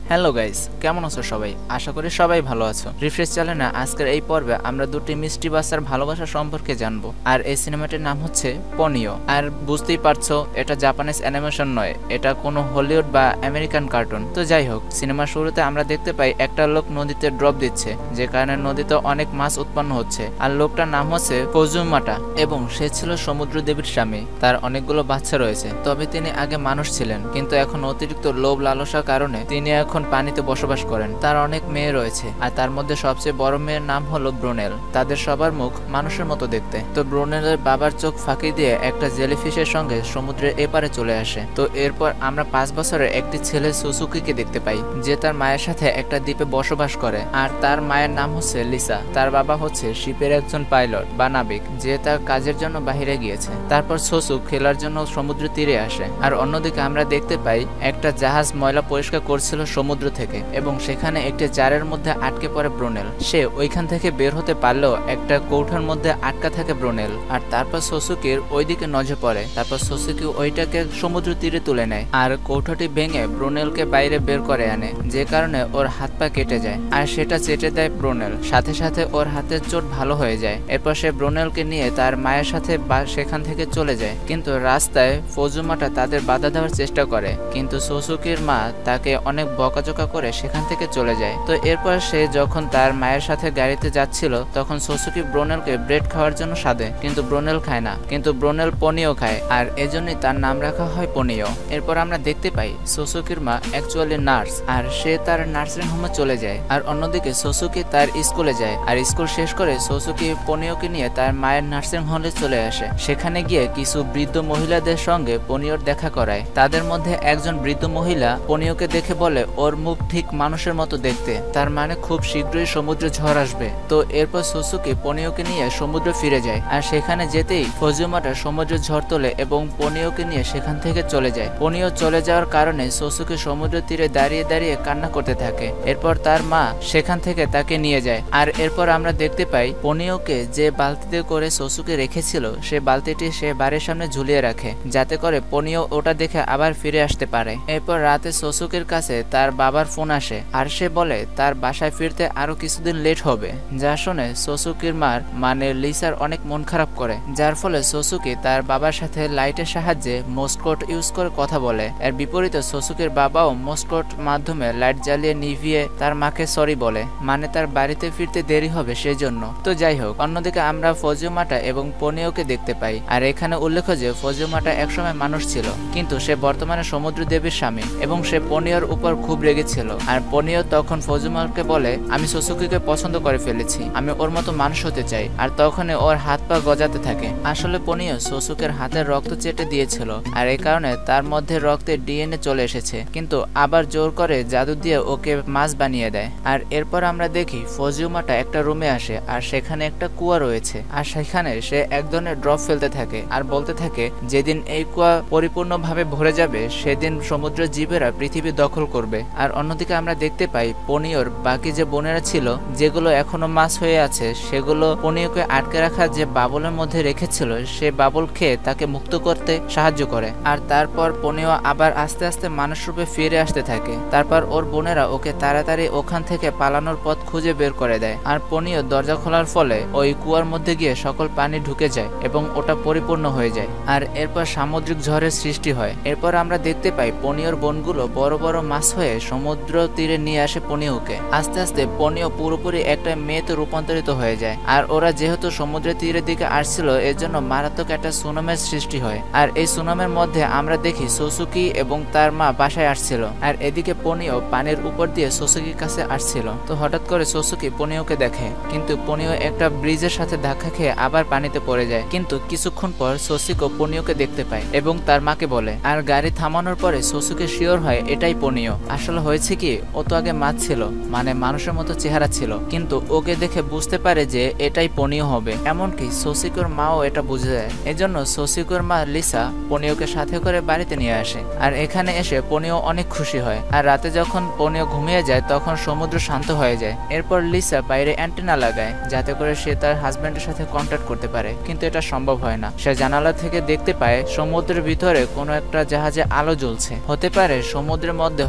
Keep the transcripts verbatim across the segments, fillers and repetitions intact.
Hello guys, কেমন আছো সবাই? আশা করি সবাই ভালো আছো। রিফ্রেশ চ্যানেলে আজকের এই পর্বে আমরা দুটি মিষ্টি বাচ্চার ভালোবাসা সম্পর্কে জানবো। আর এই সিনেমাটির নাম হচ্ছে পনিও। আর বুঝতেই পারছো, এটা জাপানিজ অ্যানিমেশন নয়, এটা কোনো হলিউড বা আমেরিকান কার্টুন। তো যাই হোক, সিনেমার শুরুতে আমরা দেখতে পাই একটা লোক নদীতে ড্রপ দিচ্ছে, যে কারণে নদীতে অনেক মাছ উৎপন্ন হচ্ছে। আর লোকটার নাম হচ্ছে ফুজিমোটো এবং সে ছিল সমুদ্র দেবীর স্বামী। তার অনেকগুলো বাচ্চা রয়েছে, তবে তিনি আগে মানুষ ছিলেন, কিন্তু এখন অতিরিক্ত লোভ লালসার কারণে তিনি এখন পানিতে বসবাস করেন। তার অনেক মেয়ে রয়েছে, আর তার মধ্যে সবচেয়ে বড় মেয়ের নাম হলো ব্রুনেল। তাদের সবার মুখ মানুষের মতো দেখতে। তো ব্রুনেলের বাবার চোখ ফাঁকি দিয়ে একটা জেলিফিশের সঙ্গে সমুদ্রের এপারে চলে আসে। তো এরপর আমরা পাঁচ বছরের একটি ছেলে সোসুকিকে দেখতে পাই, যে তার মায়ের সাথে একটা দ্বীপে বসবাস করে। আর তার মায়ের নাম হচ্ছে লিসা। তার বাবা হচ্ছে শিপের একজন পাইলট বা নাবিক, যে তার কাজের জন্য বাহিরে গিয়েছে। তারপর সোসু খেলার জন্য সমুদ্র তীরে আসে। আর অন্যদিকে আমরা দেখতে পাই একটা জাহাজ ময়লা পরিষ্কার করছিল সমুদ্র থেকে, এবং সেখানে একটি জারের মধ্যে আটকে পড়ে ব্রুনেল। সে ওইখান থেকে বের হতে পারলেও একটা কৌঠার মধ্যে আটকা থাকে ব্রুনেল। আর তারপর সোসুকির ওইদিকে নজর পড়ে। তারপর সোসুকি ওইটাকে সমুদ্র তীরে তুলে নেয়, আর কৌঠাটি ভেঙে ব্রুনেলকে বাইরে বের করে আনে, যে কারণে ওর হাত পা কেটে যায়। আর সেটা চেটে দেয় ব্রুনেল, সাথে সাথে ওর হাতের চোট ভালো হয়ে যায়। এরপর সে ব্রুনেলকে নিয়ে তার মায়ের সাথে সেখান থেকে চলে যায়। কিন্তু রাস্তায় ফুজিমোটো তাদের বাধা দেওয়ার চেষ্টা করে, কিন্তু সোসুকির মা তাকে অনেক বকাঝকা করে সেখান থেকে চলে যায়। তো এরপর সে যখন তার মায়ের সাথে গাড়িতে যাচ্ছিল, তখন সোসুকি ব্রুনেলকে ব্রেড খাওয়ার জন্য সাধে, কিন্তু ব্রুনেল খায় না, কিন্তু ব্রুনেল পনিও খায়, আর এজন্যই তার নাম রাখা হয় পনিও। এরপর আমরা দেখতে পাই সোসুকির মা অ্যাকচুয়ালি নার্স, আর সে তার নার্সিং হোমে চলে যায়। আর অন্যদিকে সোসুকি তার স্কুলে যায়, আর স্কুল শেষ করে সোসুকি পনিওকে নিয়ে তার মায়ের নার্সিং হোমে চলে আসে। সেখানে গিয়ে কিছু বৃদ্ধ মহিলাদের সঙ্গে পনিওর দেখা করায়। তাদের মধ্যে একজন বৃদ্ধ মহিলা পনিওকে দেখে বলে ওর মুখ ঠিক মানুষের মতো দেখতে, তার মানে খুব শীঘ্রই সমুদ্রে ঝড় আসবে। তো এরপর সোসুকি পনিওকে নিয়ে সমুদ্রে ফিরে যায়, আর সেখানে যেতেই ফুজিমোটো সমুদ্রে ঝড় তোলে এবং পনিওকে নিয়ে সেখান থেকে চলে যায়। পনিও চলে যাওয়ার কারণে সোসুকি সমুদ্র তীরে দাঁড়িয়ে দাঁড়িয়ে কান্না করতে থাকে। এরপর তার মা সেখান থেকে তাকে নিয়ে যায়। আর এরপর আমরা দেখতে পাই পনিওকে যে বালতিতে করে সোসুকি রেখেছিল, সে বালতিটি সে বাড়ির সামনে ঝুলিয়ে রাখে, যাতে করে পনিও ওটা দেখে আবার ফিরে আসতে পারে। এরপর রাতে সোসুকির কাছে তার বাবার ফোন আসে, আর সে বলে তার বাসায় ফিরতে আরো কিছুদিন লেট হবে। যা শুনে সোসুকির মার মানে লিসার অনেক মন খারাপ করে, যার ফলে সোসুকি তার বাবার সাথে লাইটের সাহায্যে মোস্কোট ইউজ করে কথা বলে। এর বিপরীতে সোসুকির বাবাও মোস্কোট মাধ্যমে লাইট জ্বালিয়ে নিভিয়ে তার মাকে সরি বলে, মানে তার বাড়িতে ফিরতে দেরি হবে সেই জন্য। তো যাই হোক, অন্যদিকে আমরা ফুজিমোটো এবং পনিওকে দেখতে পাই। আর এখানে উল্লেখ যে ফুজিমোটো একসময় মানুষ ছিল, কিন্তু সে বর্তমানে সমুদ্র দেবীর স্বামী, এবং সে পনিওর উপর খুব রেগেছিল। আর পনিও তখন ফুজিমোটোকে বলে, আমি সোসুকিকে পছন্দ করে ফেলেছি, আমি ওর মতো মানুষ হতে চাই। আর তখনই ওর হাত পা গজাতে থাকে। আসলে পনিও সোসুকের হাতের রক্ত চেটে দিয়েছিল, আর এই কারণে তার মধ্যে রক্তের ডিএনএ চলে এসেছে, কিন্তু আবার জোর করে জাদু দিয়ে ওকে মাছ বানিয়ে দেয়। আর এরপর আমরা দেখি ফুজিমোটো একটা রুমে আসে, আর সেখানে একটা কুয়া রয়েছে, আর সেখানে সে এক ধরনের ড্রপ ফেলতে থাকে, আর বলতে থাকে যেদিন এই কুয়া পরিপূর্ণভাবে ভরে যাবে, সেদিন সমুদ্রের জীবেরা পৃথিবী দখল করবে। আর অন্যদিকে আমরা দেখতে পাই পনিওর বাকি যে বোনেরা ছিল, যেগুলো এখনো মাছ হয়ে আছে, সেগুলো পনিওকে আটকে রাখা যে বাবলের মধ্যে রেখেছিল, সে বাবল খেয়ে তাকে মুক্ত করতে সাহায্য করে। আর তারপর পনিও আবার আস্তে আস্তে মানুষ রূপে ফিরে আসতে থাকে। তারপর ওর বোনেরা ওকে তাড়াতাড়ি ওখান থেকে পালানোর পথ খুঁজে বের করে দেয়। আর পনিও দরজা খোলার ফলে ওই কুয়ার মধ্যে গিয়ে সকল পানি ঢুকে যায় এবং ওটা পরিপূর্ণ হয়ে যায়। আর এরপর সামুদ্রিক ঝড়ের সৃষ্টি হয়। এরপর আমরা দেখতে পাই পনিওর বোনগুলো বড় বড় মাছ হয়ে সমুদ্র তীরে নিয়ে আসে পনিওকে। আস্তে আস্তে পনিও পুরোপুরি একটা মেয়েতে রূপান্তরিত হয়ে যায়। আর ওরা যেহেতু সমুদ্রের তীরের দিকে আসছিল, এর জন্য মারাত্মক একটা সুনামের সৃষ্টি হয়। আর এই সুনামের মধ্যে আমরা দেখি সোসুকি এবং তার মা বাসায় আসছিল, আর এদিকে পনিও পানির উপর দিয়ে সোসুকির কাছে আসছিল। তো হঠাৎ করে সোসুকি পনিওকে দেখে, কিন্তু পনিও একটা ব্রিজের সাথে ধাক্কা খেয়ে আবার পানিতে পড়ে যায়। কিন্তু কিছুক্ষণ পর সোসুকো পনিওকে দেখতে পায় এবং তার মাকে বলে। আর গাড়ি থামানোর পরে সোসুকি শিওর হয় এটাই পনিও। আসলে হয়েছে কি, ও তো আগে মাছ ছিল, মানে মানুষের মতো চেহারা ছিল, কিন্তু ওকে দেখে বুঝতে পারে যে এটাই পনিও হবে। এমনকি সোসুকোর মাও এটা বুঝে যায়। এজন্য সোসুকোর মা লিসা পনিওকে সাথে করে বাড়িতে নিয়ে আসে। আর এখানে এসে পনিও অনেক খুশি হয়। আর রাতে যখন পনিও ঘুমিয়ে যায়, তখন সমুদ্র শান্ত হয়ে যায়। এরপর লিসা বাইরে অ্যান্টেনা লাগায়, যাতে করে সে তার হাজবেন্ডের সাথে কন্ট্যাক্ট করতে পারে, কিন্তু এটা সম্ভব হয় না। সে জানালা থেকে দেখতে পায় সমুদ্রের ভিতরে কোনো একটা জাহাজে আলো জ্বলছে। হতে পারে সমুদ্রের মধ্যে হয়তো কেউ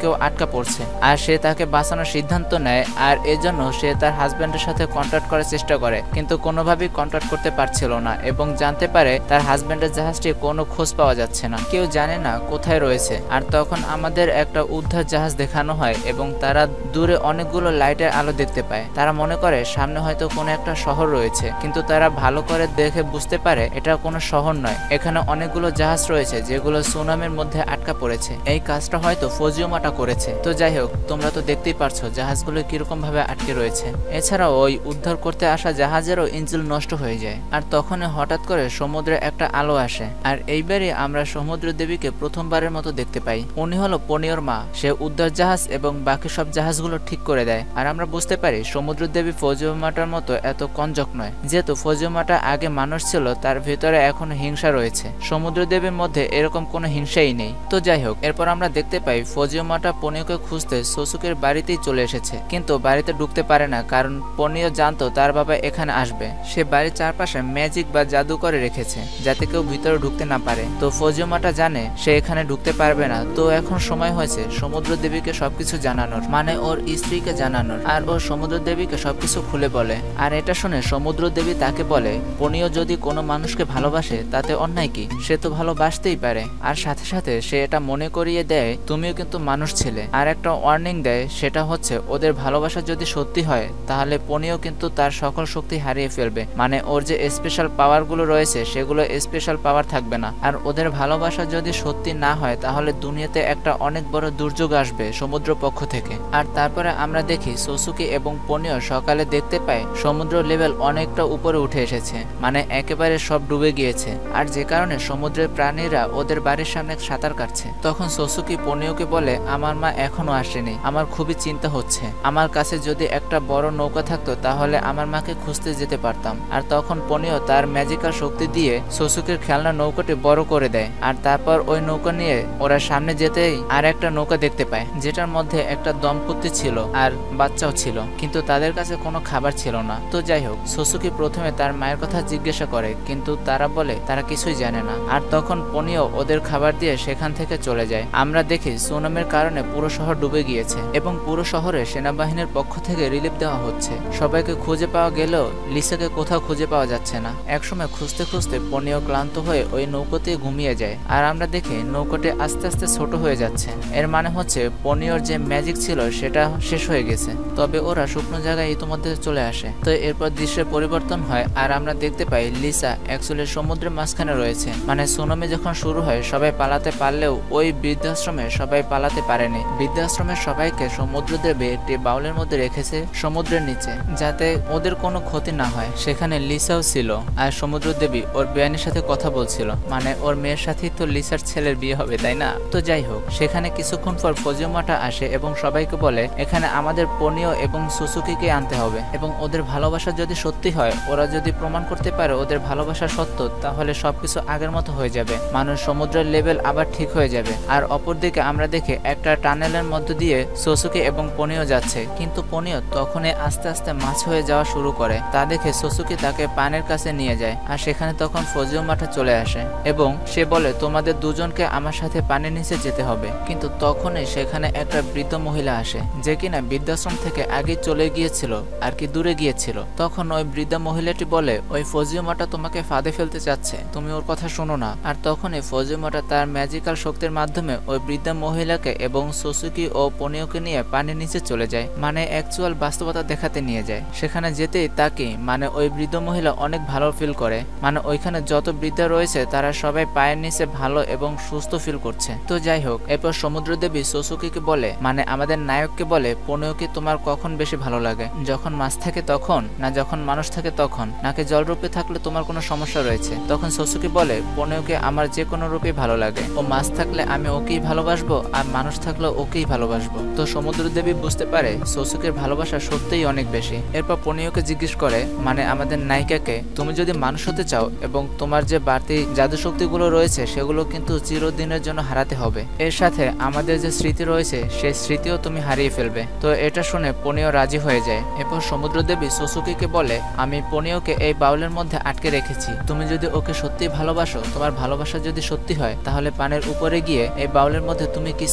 কেউ আটকা পড়ছে আর সে তাকে বাঁচানোর সিদ্ধান্ত নেয়। আর এজন্য সে তার হাজব্যান্ডের সাথে কন্ট্যাক্ট করার চেষ্টা করে, কিন্তু কোনোভাবেই কন্ট্যাক্ট করতে পারছিল না এবং জানতে পারে তার হাজব্যান্ডের জাহাজটি কোনো খোঁজ পাওয়া যাচ্ছে না, কেউ জানে না কোথায় রয়েছে। আর তখন আমাদের একটা উদ্ধার জাহাজ দেখানো হয় এবং তারা দূরে অনেকগুলো লাইটের আলো দেখতে পায়। তারা মনে করে সামনে হয়তো কোনো একটা শহর রয়েছে, কিন্তু তারা ভালো করে দেখে বুঝতে পারে এটা কোনো শহর নয়, এখানে অনেকগুলো জাহাজ রয়েছে যেগুলো সুনামির মধ্যে আটকা পড়েছে। এই কাজটা হয়তো ফুজিওমোটো করেছে। তো যাই হোক, তোমরা তো দেখতেই পারছো জাহাজগুলো কিরকম ভাবে আটকে রয়েছে। এছাড়াও ওই উদ্ধার করতে আসা জাহাজেরও ইঞ্জিন নষ্ট হয়ে যায়। আর তখনই হঠাৎ করে সমুদ্রে একটা আলো আসে, আর এইবারই আমরা সমুদ্র দেবীকে প্রথমবারের মতো দেখতে পাই। উনি হলো পনিওর মা। সে উদ্ধার জাহাজ এবং বাকি সব জাহাজগুলো ঠিক করে দেয়। আর আমরা বুঝতে পারি সমুদ্র দেবী ফুজিওমোটোর মতো এত কঞ্জক নয়, যেহেতু ফুজিওমোটো আগে মানুষ ছিল, তার ভিতরে এখনো হিংসা রয়েছে। সমুদ্র দেবীর মধ্যে এরকম কোনো হিংসাই নেই। তো যাই হোক, এরপর আমরা দেখতে পাই ফুজিওমোটো পনিওকে খুঁজতে সোসুকের বাড়িতেই চলে এসেছে, কিন্তু বাড়িতে ঢুকতে পারে না, কারণ পনিও জানতো তার বাবা এখানে আসবে। সে বাড়ির চারপাশে ম্যাজিক বা জাদু করে রেখেছে যাতে কেউ ভিতরে ঢুকতে না পারে। তো ফুজিওমোটো জানে সে এখানে ঢুকতে পারবে না। তো এখন সময় হয়েছে সমুদ্র দেবীকে সবকিছু জানানোর, মানে ওর স্ত্রীকে জানানোর। আর ও সমুদ্র দেবীকে সবকিছু খুলে বলে। আর এটা শুনে সমুদ্র দেবী তাকে বলে, পনিও যদি কোনো মানুষকে ভালোবাসে তাতে অন্যায় কি, সে তো ভালোবাসতেই পারে। আর সাথে সাথে সে এটা মনে করিয়ে দেয় তুমিও কিন্তু মানুষ ছিলে। আর একটা ওয়ার্নিং দেয়, সেটা হচ্ছে ওদের ভালোবাসা যদি সত্যি হয় তাহলে পনিও কিন্তু তার সকল শক্তি হারিয়ে ফেলবে, মানে ওর যে স্পেশাল পাওয়ার গুলো রয়েছে সেগুলো স্পেশাল পাওয়ার থাকবে না। আর ওদের ভালোবাসা যদি সত্যি না হয় তাহলে দুনিয়াতে একটা অনেক বড় দুর্যোগ আসবে সমুদ্র পক্ষ থেকে। আর তারপরে আমরা দেখি সোসুকে এবং পনিও সকালে দেখতে পাই সমুদ্র লেভেল অনেকটা উপরে উঠে এসেছে, মানে একেবারে সব ডুবে গিয়েছে। আর যে কারণে সমুদ্রের প্রাণীরা ওদের বাড়ির সামনে সাঁতার কাটছে। তখন সোসুকে পনিওকে বলে, আমার মা এখনো আসেনি, আমার খুবই চিন্তা হচ্ছে। আমার কাছে যদি একটা বড় নৌকা থাকতো তাহলে আমার মাকে খুঁজতে যেতে পারতাম। আর তখন পনিও তার ম্যাজিক্যাল শক্তি দিয়ে সোসুকের খেলনা নৌকাটি বড় করে দেয়। আর তারপর ওই নৌকা নিয়ে ওরা সামনে যেতেই আর একটা নৌকা দেখতে পায়, যেটার মধ্যে একটা দম্পতি ছিল আর বাচ্চাও ছিল, কিন্তু তাদের কাছে কোনো খাবার ছিল না। তো যাই হোক, সোসুকে প্রথমে তার মায়ের কথা জিজ্ঞাসা করে, কিন্তু তারা বলে তারা কিছুই জানে না। আর তখন পনিও ওদের খাবার দিয়ে সেখান থেকে চলে যায়। আমরা দেখি সুনামির কারণে পুরো শহর ডুবে গিয়েছে এবং পুরো শহরে সেনাবাহিনীর পক্ষ থেকে রিলিফ দেওয়া হচ্ছে। সবাইকে খুঁজে পাওয়া গেলেও লিসাকে কোথাও খুঁজে পাওয়া যাচ্ছে না। একসময় খুঁজতে খুঁজতে পনিও ক্লান্ত হয়ে ওই নৌকোতে ঘুমিয়ে যায়। আর আমরা দেখি নৌকোটি আস্তে আস্তে ছোট হয়ে যাচ্ছে। এর মানে হচ্ছে পনিওর যে ম্যাজিক ছিল সেটা শেষ হয়ে গেছে। তবে ওরা শুকনো জায়গায় ইতিমধ্যে চলে আসে। তো এরপর দৃশ্যের পরিবর্তন হয় আর আমরা দেখতে পাই লিসা অ্যাকচুয়ালি সমুদ্রের মাঝখানে রয়েছে। মানে সুনামি যখন শুরু হয় সবাই পালাতে পারলেও ওই বৃদ্ধাশ্রমে সবাই পালাতে পারেনি। বৃদ্ধাশ্রমের সবাইকে সমুদ্র দেবী একটি বাউলের মধ্যে রেখেছে সমুদ্রের নিচে, যাতে ওদের কোনো ক্ষতি না হয়। সেখানে লিসাও ছিল আর সমুদ্র দেবী ওর বেয়ানের সাথে কথা বলছিল, মানে ওর মেয়ের সাথেই তো লিসার ছেলের বিয়ে হবে, তাই না? তো যাই হোক, সেখানে কিছুক্ষণ পর ফুজিওমোটো আসে এবং সবাইকে বলে এখানে আমাদের পনিও এবং সোসুকেকে আনতে হবে এবং ওদের ভালোবাসা যদি সত্যি হয়, ওরা যদি প্রমাণ করতে পারে ওদের ভালোবাসা সত্য, তাহলে সবকিছু আগের মতো হয়ে যাবে, মানুষ সমুদ্রের লেভেল আবার ঠিক হয়ে যাবে। আর অপরদিকে আমরা দেখি একটা টানেলের মধ্য দিয়ে সোসুকে এবং পনিও যাচ্ছে, কিন্তু পনিও তখনই আস্তে আস্তে মাছ হয়ে যাওয়া শুরু করে। তা দেখে সোসুকে তাকে পানির কাছে নিয়ে যায়। আর সেখানে তখন ফুজিওমোটো চলে আসে এবং সে বলে তোমাদের দুজনকে আমার সাথে পানির নিচে যেতে হবে। কিন্তু তখনই সেখানে একটা বৃদ্ধ মহিলা আসে, যে কিনা বৃদ্ধাশ্রম থেকে আগে চলে গিয়েছিল আর কি দূরে গিয়েছিল। তখন ওই বৃদ্ধা মহিলাটি বলে ওই ফুজিওমোটো তোমাকে ফাঁদে ফেলতে চাচ্ছে, তুমি ওর কথা শোনো না। আর তখনই ফুজিওমোটো তার ম্যাজিক্যাল শক্তির মাধ্যমে ওই বৃদ্ধা মহিলাকে এবং সোসুকে ও পনিওকে নিয়ে পানির নিচে চলে যায়, মানে অ্যাকচুয়াল বাস্তবতা দেখাতে নিয়ে যায়। সেখানে যেতেই তাকে মানে ওই বৃদ্ধ মহিলা অনেক ভালো ফিল করে, মানে ওইখানে যত বৃদ্ধা রয়েছে তারা সবাই পায়ের নিচে ভালো এবং সুস্থ ফিল করছে। তো যাই হোক, এরপর সমুদ্র দেবী সোসুকে বলে, মানে আমাদের নায়ককে বলে পনিওকে তোমার কখন বেশি ভালো লাগে, যখন মাছ থাকে তখন, না যখন মানুষ থাকে তখন, নাকি জলরূপে থাকলে তোমার কোনো সমস্যা রয়েছে? তখন সোসুকে বলে পনিওকে আমার যে কোনো রূপে ভালো লাগে, ও মাছ থাকলে আমি ওকেই ভালোবাসবো আর মানুষ থাকলে ওকেই ভালোবাসবো। তো সমুদ্র দেবী বুঝতে পারে সোসুকের ভালোবাসা সত্যিই অনেক বেশি। এরপর পনিওকে জিজ্ঞেস করে, মানে আমাদের নায়িকাকে, তুমি যদি মানুষ হতে চাও এবং তোমার যে বাড়তি জাদু শক্তিগুলো রয়েছে সেগুলো কিন্তু চিরদিনের জন্য হারাতে হবে, এর সাথে আমাদের যে স্মৃতি রয়েছে সেই স্মৃতিও তুমি হারিয়ে ফেলবে। তো এটা শুনে পনিও রাজি হয়ে যায়। এরপর সমুদ্র দেবী সোসুকে বলে, আমি পনিওকে এই বাউলের মধ্যে আটকে রেখেছি, তুমি যদি ওকে সত্যি ভালোবাসো, তোমার ভালোবাসা যদি সত্যি হয়, তাহলে পানের উপরে গিয়ে এই বাউলের মধ্যে তুমি কিস করবে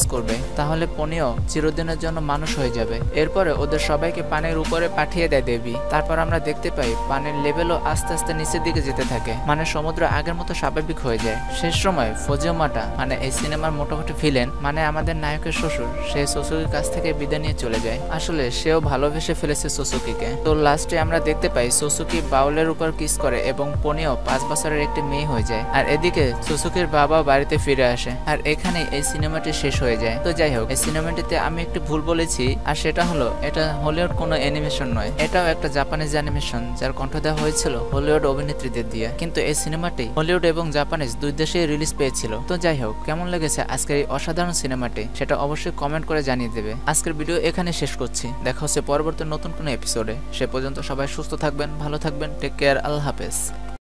তাহলে পনিও চিরদিনের জন্য মানুষ হয়ে যাবে। এরপরে ওদের সবাইকে পানির উপরে পাঠিয়ে দেয় দেবী। তারপর আমরা দেখতে পাই পানির লেভেলও আস্তে আস্তে নিচের দিকে যেতে থাকে, মানে সমুদ্র আগের মতো স্বাভাবিক হয়ে যায়। শেষ সময় ফুজিমোটো মানে এই সিনেমার মোটামুটি ভিলেন মানে আমাদের নায়কের শ্বশুর, সে সোসুকের কাছ থেকে বিদায় নিয়ে চলে যায়। আসলে সেও ভালোবেসে ফেলেছে সোসুকিকে। তো লাস্টে আমরা দেখতে পাই সোসুকি বাউলের উপর কিস করে এবং পনিও পাঁচ বছরের একটি মেয়ে হয়ে যায়। আর এদিকে সোসুকির বাবা বাড়িতে ফিরে আসে। আর এখানে এই সিনেমাটি শেষ হয়ে যায়। তো যাই হোক, এই সিনেমাটিতে আমি একটি ভুল বলেছি, আর সেটা হলো এটা হলিউড কোনো অ্যানিমেশন নয়, এটাও একটা জাপানিজ অ্যানিমেশন যার কণ্ঠ দেওয়া হয়েছিল হলিউড অভিনেত্রীদের দিয়ে। কিন্তু এই সিনেমাটি হলিউড এবং জাপানিজ দুই দেশেই রিলিজ পেয়েছিল। তো যাই হোক, কেমন লেগেছে আজকের এই অসাধারণ সিনেমাটি সেটা অবশ্যই কমেন্ট করে জানিয়ে দেবে। আজকের ভিডিও এখানে শেষ করছি, দেখা হচ্ছে পরবর্তী নতুন কোনো এপিসোডে। সে পর্যন্ত সবাই সুস্থ থাকবেন, ভালো থাকবেন, টেক কেয়ার, আল্লাহ হাফেজ।